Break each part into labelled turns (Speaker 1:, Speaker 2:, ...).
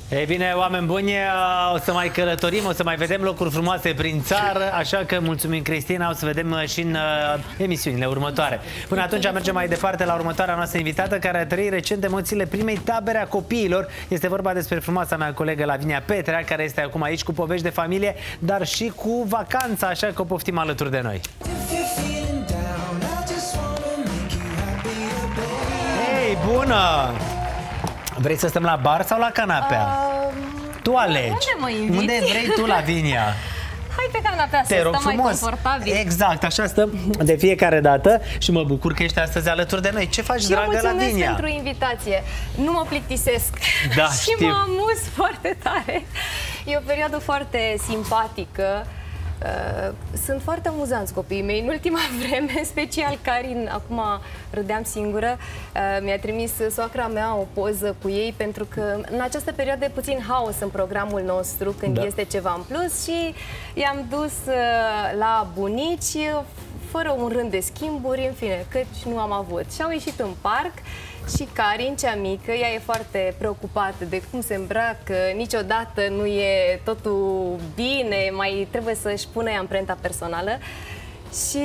Speaker 1: Ei bine, oameni buni, o să mai călătorim, o să mai vedem locuri frumoase prin țară, așa că mulțumim, Cristina, o să vedem și în emisiunile următoare. Până atunci mergem mai departe la următoarea noastră invitată, care a trăit recent emoțiile primei tabere a copiilor. Este vorba despre frumoasa mea colegă Lavinia Petrea, care este acum aici cu povești de familie, dar și cu vacanța, așa că o poftim alături de noi. Hei, bună! Vrei să stăm la bar sau la canapea? Tu alegi.
Speaker 2: Unde mă inviți?
Speaker 1: Unde vrei tu, Lavinia?
Speaker 2: Hai pe canapea să stăm mai confortabil.
Speaker 1: Exact, așa stăm de fiecare dată și mă bucur că ești astăzi alături de noi. Ce faci,
Speaker 2: și
Speaker 1: dragă Lavinia?
Speaker 2: mulțumesc pentru invitație. Nu mă plictisesc.
Speaker 1: Da,
Speaker 2: și
Speaker 1: știu.
Speaker 2: mă amuz foarte tare. E o perioadă foarte simpatică. Sunt foarte amuzanți copiii mei în ultima vreme, special Karin. Acum râdeam singură. Mi-a trimis soacra mea o poză cu ei, pentru că în această perioadă e puțin haos în programul nostru când este ceva în plus, și i-am dus la bunici fără un rând de schimburi, în fine, căci nu am avut. Și au ieșit în parc. Și Karin, cea mică, ea e foarte preocupată de cum se îmbracă, niciodată nu e totul bine, mai trebuie să-și pună ea amprenta personală. Și,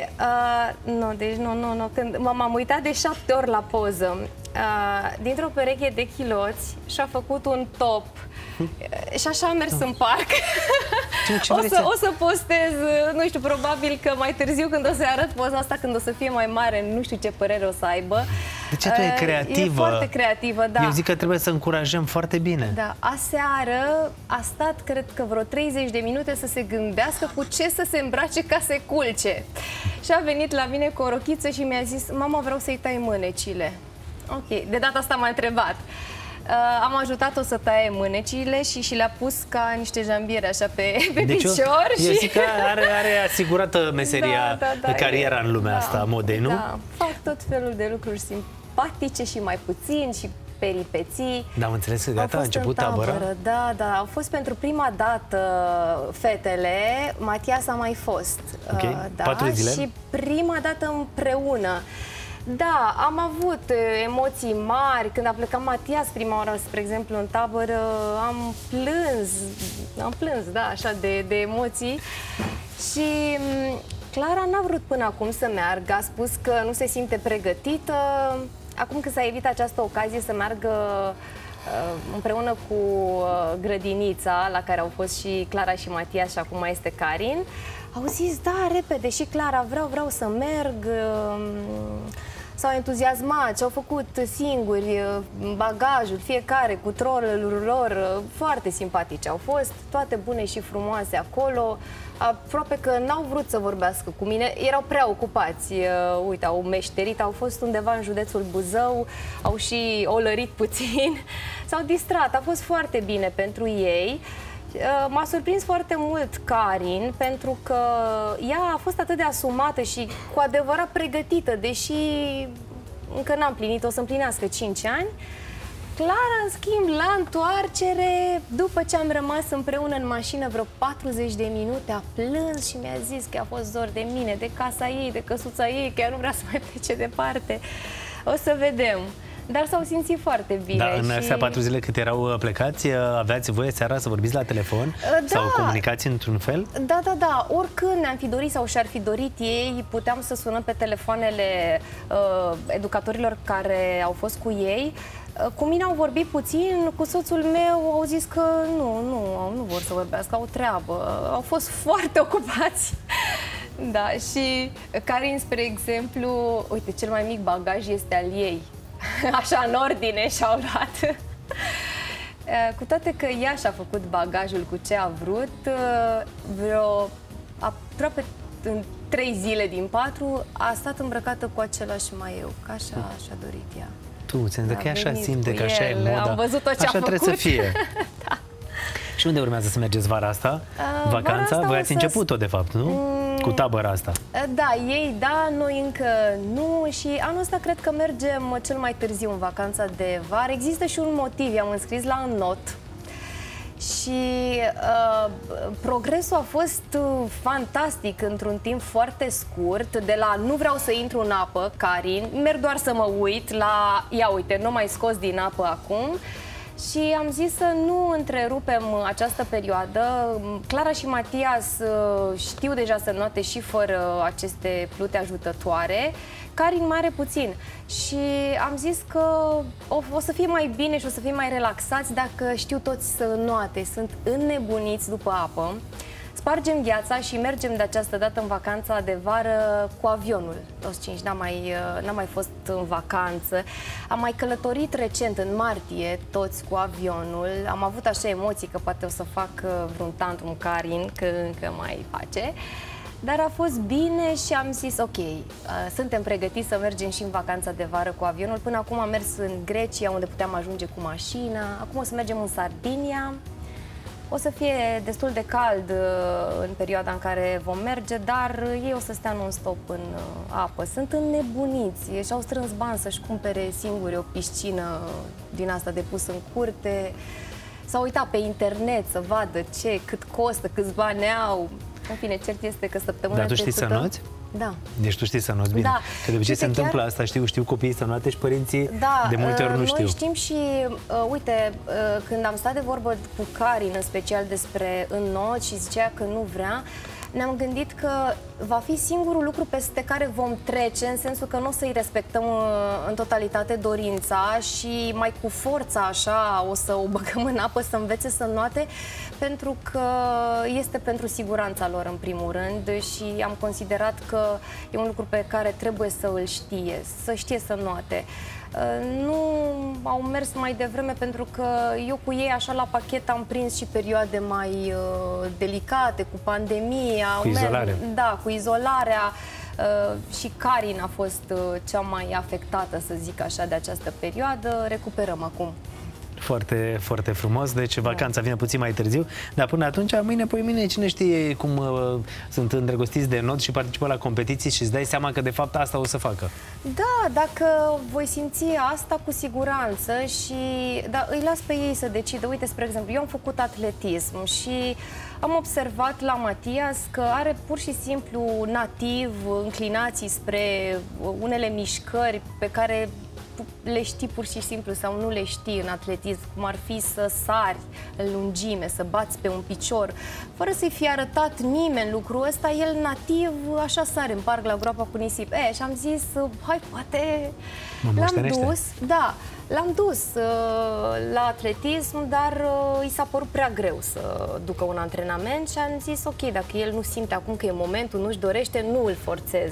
Speaker 2: când m-am uitat de 7 ori la poză, dintr-o pereche de chiloți și-a făcut un top. Și așa am mers în parc. O să postez, nu știu, probabil că mai târziu, când o să arăt poza asta, când o să fie mai mare, nu știu ce părere o să aibă.
Speaker 1: De ce tu e creativă?
Speaker 2: E foarte creativă, da.
Speaker 1: Eu zic că trebuie să încurajăm foarte bine.
Speaker 2: Da, aseară a stat, cred că vreo 30 de minute să se gândească cu ce să se îmbrace ca să culce. Și a venit la mine cu o rochiță și mi-a zis: mama, vreau să-i tai mânecile. Ok, de data asta m-a întrebat. Am ajutat-o să taie mânecile și le-a pus ca niște jambiere așa pe picior.
Speaker 1: Eu zic că are asigurată meseria, cariera în lumea asta a modei, nu?
Speaker 2: Da, fac tot felul de lucruri simpatice și mai puțin, și peripeții.
Speaker 1: Da, am înțeles că gata, a început tabăra?
Speaker 2: Da, au fost pentru prima dată fetele. Matias a mai fost.
Speaker 1: Ok, 4 zile? Și
Speaker 2: prima dată împreună. Da, am avut emoții mari. Când a plecat Matias prima oară, spre exemplu, în tabără, am plâns, da, așa, de emoții. Și Clara n-a vrut până acum să meargă, a spus că nu se simte pregătită. Acum că s-a evit această ocazie să meargă împreună cu grădinița, la care au fost și Clara și Matias, și acum mai este Karin, au zis, da, repede, și Clara, vreau să merg. S-au entuziasmat și au făcut singuri bagajul, fiecare cu trollerul lor. Foarte simpatice au fost, toate bune și frumoase acolo. Aproape că n-au vrut să vorbească cu mine, erau prea ocupați. Uite, au meșterit, au fost undeva în județul Buzău, au și olărit puțin, s-au distrat, a fost foarte bine pentru ei. M-a surprins foarte mult Karin, pentru că ea a fost atât de asumată și cu adevărat pregătită, deși încă n-am plinit, o să împlinească 5 ani. Clara, în schimb, la întoarcere, după ce am rămas împreună în mașină vreo 40 de minute, a plâns și mi-a zis că a fost dor de mine, de casa ei, de căsuța ei, că ea nu vrea să mai plece departe. O să vedem. Dar s-au simțit foarte bine.
Speaker 1: Da, în astea 4 zile cât erau plecați, aveați voie seara să vorbiți la telefon? Sau comunicați într-un fel?
Speaker 2: Da. Oricând ne-am fi dorit sau și-ar fi dorit ei, puteam să sunăm pe telefoanele educatorilor care au fost cu ei. Cu mine au vorbit puțin, cu soțul meu au zis că nu vor să vorbească, au treabă. Au fost foarte ocupați. Da, și Karin, spre exemplu, uite, cel mai mic bagaj este al ei. Așa, în ordine și-au luat. Cu toate că ea și-a făcut bagajul cu ce a vrut, vreo aproape în 3 zile din 4 a stat îmbrăcată cu același maieu, că așa și-a dorit ea.
Speaker 1: Tu, ți-am că așa simte, că așa e moda.
Speaker 2: Am văzut tot ce a făcut.
Speaker 1: Trebuie să fie. Da. Și unde urmează să mergeți vara asta? Vacanța? Voi ați început-o, de fapt, nu? Cu tabăra asta. Da,
Speaker 2: ei da, noi încă nu, și anul ăsta cred că mergem cel mai târziu în vacanța de vară. Există și un motiv, i-am înscris la Înnot și progresul a fost fantastic într-un timp foarte scurt. De la nu vreau să intru în apă, Karin, merg doar să mă uit, la ia uite, nu mai scos din apă acum. Și am zis să nu întrerupem această perioadă. Clara și Matias știu deja să note și fără aceste plute ajutătoare, Karin mare puțin. Și am zis că o să fie mai bine și o să fie mai relaxați dacă știu toți să înoate. Sunt înnebuniți după apă. Spargem gheața și mergem de această dată în vacanța de vară cu avionul. Toți cinci, n-am mai fost în vacanță. Am mai călătorit recent, în martie, toți cu avionul. Am avut așa emoții că poate o să fac vreun tantrum Karin, că încă mai face. Dar a fost bine și am zis, ok, suntem pregătiți să mergem și în vacanța de vară cu avionul. Până acum am mers în Grecia, unde puteam ajunge cu mașina. Acum o să mergem în Sardinia. O să fie destul de cald în perioada în care vom merge, dar ei o să stea non-stop în apă. Sunt înnebuniți și au strâns bani să-și cumpere singuri o piscină din asta de pus în curte. S-au uitat pe internet să vadă cât costă, câți bani au. În fine, cert este că săptămâna
Speaker 1: trecută... Dar tu știi să noți?
Speaker 2: Da.
Speaker 1: Deci tu știi să noți bine.
Speaker 2: Da.
Speaker 1: Că de obicei se întâmplă asta, știu copiii să noate și părinții de multe ori nu știu.
Speaker 2: Noi știm și, uite, când am stat de vorbă cu Karin, în special despre înnot și zicea că nu vrea, ne-am gândit că va fi singurul lucru peste care vom trece, în sensul că nu o să-i respectăm în totalitate dorința și mai cu forța așa o să o băgăm în apă să învețe să înnoate, pentru că este pentru siguranța lor în primul rând și am considerat că e un lucru pe care trebuie să îl știe, să știe să înnoate. Nu au mers mai devreme pentru că eu cu ei așa la pachet am prins și perioade mai delicate, cu pandemia.
Speaker 1: Cu izolare.
Speaker 2: Da, cu izolarea. Și Karin a fost cea mai afectată, să zic așa, de această perioadă. Recuperăm acum.
Speaker 1: Foarte, foarte frumos, deci vacanța vine puțin mai târziu, dar până atunci, mâine, poimâine, cine știe cum sunt îndrăgostiți de înot și participă la competiții și îți dai seama că de fapt asta o să facă.
Speaker 2: Da, dacă voi simți asta cu siguranță și îi las pe ei să decidă. Uite, spre exemplu, eu am făcut atletism și am observat la Matias că are pur și simplu nativ înclinații spre unele mișcări pe care le știi pur și simplu sau nu le știi în atletism, cum ar fi să sari în lungime, să bați pe un picior, fără să-i fi arătat nimeni lucrul ăsta, el nativ așa sare în parc la groapa cu nisip. Și am zis, hai, poate l-am dus, l-am dus la atletism, dar i s-a părut prea greu să ducă un antrenament și am zis, ok, dacă el nu simte acum că e momentul, nu-și dorește, nu îl forțez.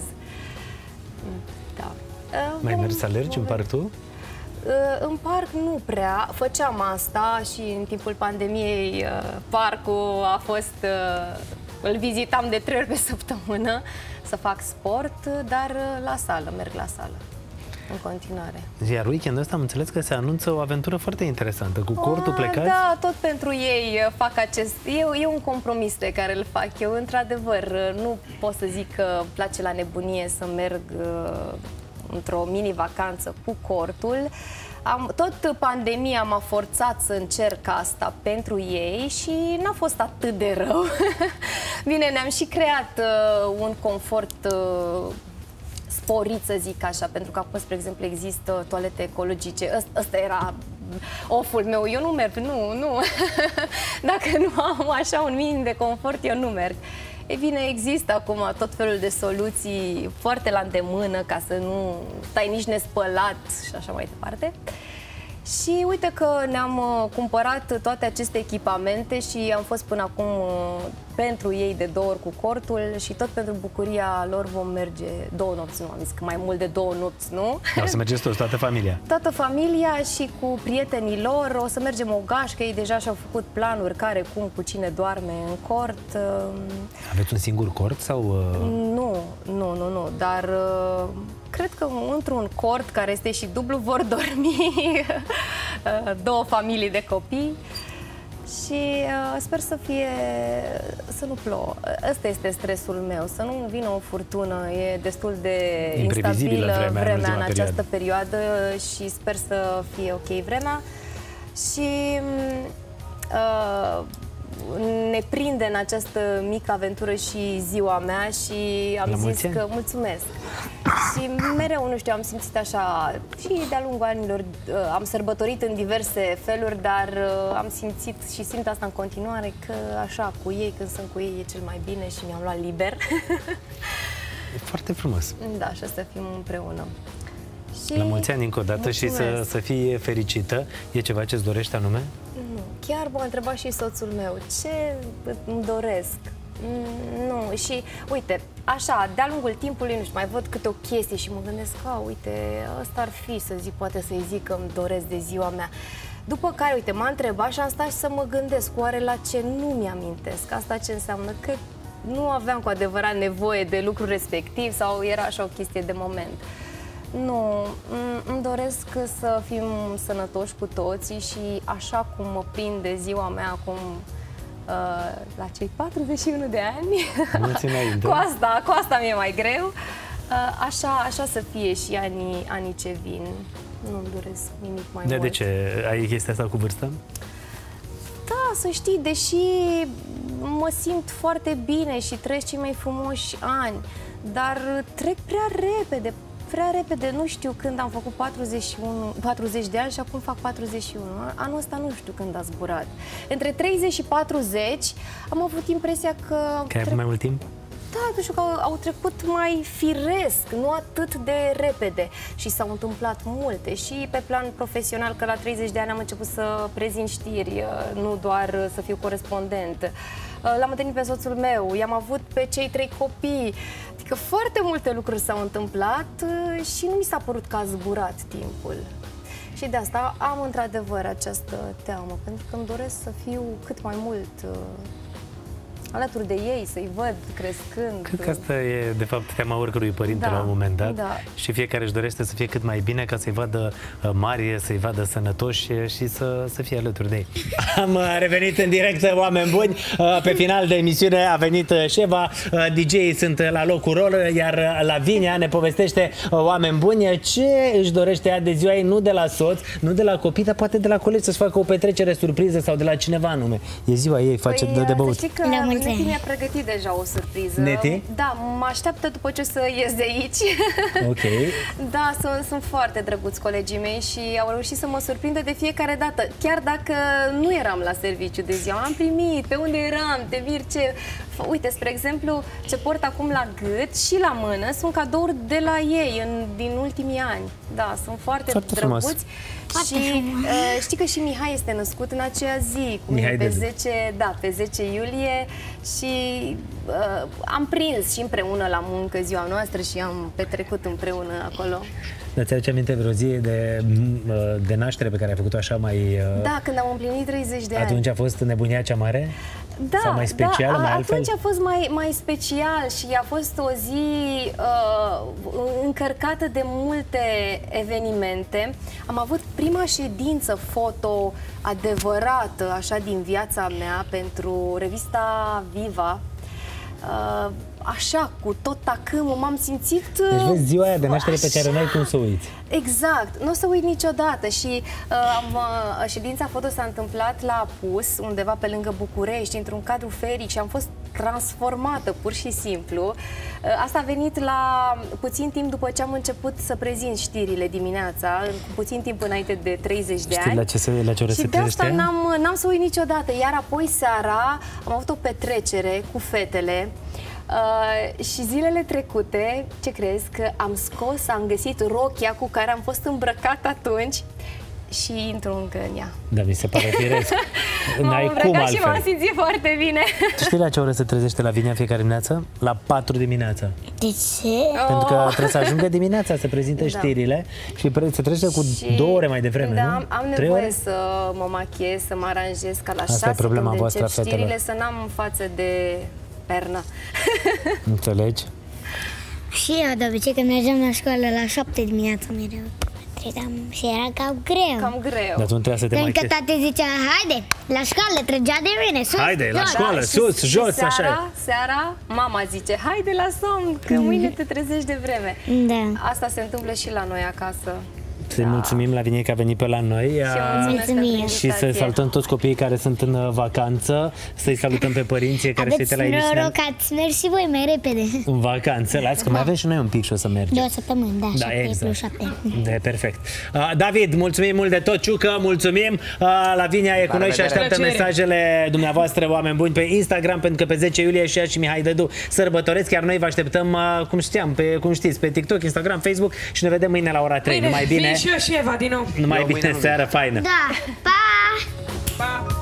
Speaker 2: Da.
Speaker 1: Mai mergi să alergi în parc tu?
Speaker 2: În parc nu prea. Făceam asta și în timpul pandemiei parcul a fost... Îl vizitam de 3 ori pe săptămână să fac sport, dar la sală, merg la sală în continuare.
Speaker 1: Iar weekendul ăsta am înțeles că se anunță o aventură foarte interesantă. Cu cortul plecați?
Speaker 2: Da, tot pentru ei fac acest... E un compromis pe care îl fac eu. Într-adevăr, nu pot să zic că îmi place la nebunie să merg într-o mini-vacanță cu cortul. Tot pandemia m-a forțat să încerc asta pentru ei și n-a fost atât de rău. Bine, ne-am și creat un confort sporit, să zic așa, pentru că acum, spre exemplu, există toalete ecologice. Ăsta era oful meu. Eu nu merg, nu. Dacă nu am așa un minim de confort, eu nu merg. E bine, există acum tot felul de soluții foarte la îndemână ca să nu stai nici nespălat și așa mai departe. Și uite că ne-am cumpărat toate aceste echipamente și am fost până acum pentru ei de 2 ori cu cortul și tot pentru bucuria lor vom merge 2 nopți, nu am zis că mai mult de 2 nopți, nu?
Speaker 1: O să mergeți toți, toată familia?
Speaker 2: Toată familia și cu prietenii lor, o să mergem o gașcă, ei deja și-au făcut planuri care, cum, cu cine doarme în cort.
Speaker 1: Aveți un singur cort sau...
Speaker 2: Nu, dar... Cred că într-un cort care este și dublu vor dormi 2 familii de copii și sper să nu plouă. Ăsta este stresul meu, să nu vină o furtună. E destul de instabilă vremea în această perioadă și sper să fie ok vremea. Și ne prinde în această mică aventură și ziua mea și am zis că mulțumesc. Și mereu, nu știu, am simțit așa și de-a lungul anilor am sărbătorit în diverse feluri, dar am simțit și simt asta în continuare că așa cu ei, când sunt cu ei, e cel mai bine și mi-am luat liber.
Speaker 1: E foarte frumos.
Speaker 2: Da, și să fim împreună. Și
Speaker 1: la mulți ani încă o dată și să fii fericită. E ceva ce-ți dorești anume?
Speaker 2: Nu, chiar m-a întrebat și soțul meu ce îmi doresc. Nu, și uite, așa, de-a lungul timpului, nu știu, mai văd câte o chestie și mă gândesc, uite, ăsta ar fi, să zic, poate să-i zic că îmi doresc de ziua mea. După care, uite, m-a întrebat și am stat și să mă gândesc, oare la ce nu mi-amintesc? Asta ce înseamnă? Că nu aveam cu adevărat nevoie de lucru respectiv sau era așa o chestie de moment. Nu, îmi doresc să fim sănătoși cu toții și așa cum mă prinde ziua mea acum la cei 41 de ani, cu asta mi-e mai greu, așa să fie și anii ce vin. Nu-mi doresc nimic mai mult.
Speaker 1: De ce? Ai chestia asta cu vârsta?
Speaker 2: Da, să știi, deși mă simt foarte bine și trăiesc cei mai frumoși ani, dar trec prea repede, nu știu când am făcut 40 de ani și acum fac 41. Anul ăsta nu știu când a zburat. Între 30 și 40 am avut impresia că
Speaker 1: ai avut mai mult timp?
Speaker 2: Da, nu știu, că au trecut mai firesc, nu atât de repede. Și s-au întâmplat multe. Și pe plan profesional, că la 30 de ani am început să prezint știri, nu doar să fiu corespondent. L-am întâlnit pe soțul meu, i-am avut pe cei 3 copii. Adică foarte multe lucruri s-au întâmplat și nu mi s-a părut că a zburat timpul. Și de asta am într-adevăr această teamă, pentru că îmi doresc să fiu cât mai mult alături de ei, să-i văd crescând.
Speaker 1: Cred că asta e, de fapt, teama oricărui părinte la un moment dat. Da. Și fiecare își dorește să fie cât mai bine, ca să-i vadă mari, să-i vadă sănătoși și să fie alături de ei. Am revenit în direct, oameni buni. Pe final de emisiune a venit Șeva. DJ-ii sunt la locul lor, iar Lavinia ne povestește, oameni buni, ce își dorește ea de ziua ei, nu de la soț, nu de la copii, dar poate de la colegi, să-și facă o petrecere surpriză sau de la cineva anume. E ziua ei, face de băut.
Speaker 2: Neti mi-a pregătit deja o surpriză.
Speaker 1: Neti?
Speaker 2: Da, mă așteaptă după ce să ies de aici.
Speaker 1: Ok.
Speaker 2: Da, sunt foarte drăguți colegii mei și au reușit să mă surprindă de fiecare dată. Chiar dacă nu eram la serviciu de ziua, am primit, pe unde eram, te mir ce... Uite, spre exemplu, ce port acum la gât și la mână sunt cadouri de la ei din ultimii ani. Da, sunt foarte drăguți. Frumos. Și știi că și Mihai este născut în aceea zi, cu mine pe 10 iulie și am prins și împreună la muncă ziua noastră și am petrecut împreună acolo.
Speaker 1: Dar ți-aduce aminte vreo zi de naștere pe care ai făcut-o așa mai...
Speaker 2: Da, când am împlinit 30 de ani.
Speaker 1: Atunci a fost nebunia cea mare?
Speaker 2: Da,
Speaker 1: sau mai specială, mai altfel?
Speaker 2: Atunci a fost mai special și a fost o zi încărcată de multe evenimente. Am avut prima ședință foto adevărată, așa, din viața mea pentru revista Viva. Așa, cu tot tacâmul, m-am simțit...
Speaker 1: Deci vezi, ziua aia de naștere pe care n-ai cum să uiți.
Speaker 2: Exact, nu o să uit niciodată și ședința foto s-a întâmplat la Apus, undeva pe lângă București, într-un cadru feric și am fost transformată, pur și simplu. Asta a venit la puțin timp după ce am început să prezint știrile dimineața, cu puțin timp înainte de 30 de ani.
Speaker 1: La ce oră se
Speaker 2: și de asta n-am să uit niciodată. Iar apoi seara am avut o petrecere cu fetele. Și zilele trecute, ce crezi, că am găsit rochia cu care am fost îmbrăcat atunci și intru încă în ea.
Speaker 1: Da, mi se pare firesc.
Speaker 2: M-am îmbrăcat și m-am simțit foarte bine.
Speaker 1: Tu știi la ce oră se trezește Lavinia fiecare dimineață? La 4 dimineața.
Speaker 3: De ce?
Speaker 1: Pentru că trebuie să ajungă dimineața să prezinte știrile și se trezește cu 2 ore mai devreme,
Speaker 2: da,
Speaker 1: nu?
Speaker 2: am nevoie să mă machiez, să mă aranjez ca la 6 când încep știrile, să n-am față de pernă.
Speaker 1: Înțelegi?
Speaker 3: Și eu de obicei când mergeam la școală la 7 dimineața mereu trezeam și era cam greu.
Speaker 2: Cam greu.
Speaker 1: Dar tu nu trebuia să te
Speaker 3: machiezi. Când tati zicea, haide, la școală, trăgea de mine, sus,
Speaker 1: haide, la școală, sus, jos, așa.
Speaker 2: Seara, mama zice, haide la somn, că mâine te trezești de vreme.
Speaker 3: Da.
Speaker 2: Asta se întâmplă și la noi acasă.
Speaker 1: Să-i mulțumim Laviniei că a venit pe la noi. Și să salutăm toți copiii care sunt în vacanță. Să-i salutăm pe părinții care se uită la emisiune.
Speaker 3: Aveți noroc că ați mers și voi mai repede.
Speaker 1: În vacanță, las că mai avem și noi un pic și o să mergem.
Speaker 3: 2 săptămâni, da, 7+7.
Speaker 1: De perfect. David, mulțumim mult de tot. Ciucă, mulțumim. Lavinia e cu noi și așteaptă mesajele dumneavoastră, oameni buni, pe Instagram, pentru că pe 10 iulie și ea și Mihai Dădu sărbătoresc, iar noi vă așteptăm, cum știți, pe TikTok, Instagram, Facebook și ne vedem mâine la ora 3. Numai bine.
Speaker 4: Și eu și Eva din nou.
Speaker 1: Numai bine, seară faină.
Speaker 3: Da, pa!
Speaker 4: Pa!